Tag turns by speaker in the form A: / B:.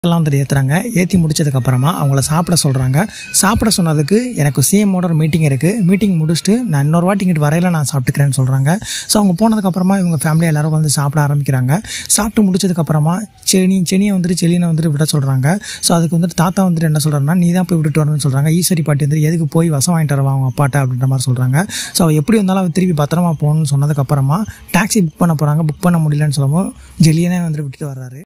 A: எல்லாம் வந்துட்டு ஏற்றுறாங்க. ஏற்றி முடிச்சதுக்கப்புறமா அவங்கள சாப்பிட சொல்கிறாங்க. சாப்பிட சொன்னதுக்கு எனக்கு சிஎம்மோட ஒரு மீட்டிங் இருக்குது, மீட்டிங் முடிச்சுட்டு நான் இன்னொரு வாட்டி இங்கிட்டு வரையில நான் சாப்பிட்டுக்கிறேன்னு சொல்கிறாங்க. ஸோ அவங்க போனதுக்கப்புறமா இவங்க ஃபேமிலி எல்லாரும் வந்து சாப்பிட ஆரம்பிக்கிறாங்க. சாப்பிட்டு முடிச்சதுக்கப்புறமா செனியை வந்துட்டு செலினை வந்துட்டு விட சொல்கிறாங்க. ஸோ அதுக்கு வந்துட்டு தாத்தா வந்துட்டு என்ன சொல்கிறாருன்னா, நீ தான் போய் விட்டுட்டு வரணும்னு சொல்கிறாங்க. ஈஸ்வரி பாட்டி வந்துட்டு எதுக்கு போய் வசம் வாங்கிட்டு வரவா அவங்க அப்பாட்ட அப்படின்ற மாதிரி சொல்கிறாங்க. ஸோ எப்படி வந்தாலும் அவள் திருப்பி பத்திரமா போகணும்னு சொன்னதுக்கப்புறமா டாக்ஸி புக் பண்ண போகிறாங்க. புக் பண்ண முடியலன்னு சொல்லும்போது ஜெலியனே வந்துட்டு விட்டுட்டு வர்றாரு.